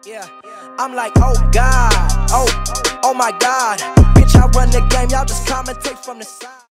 Yeah, I'm like, oh God, oh my God. Bitch, I run the game, y'all just commentate from the side.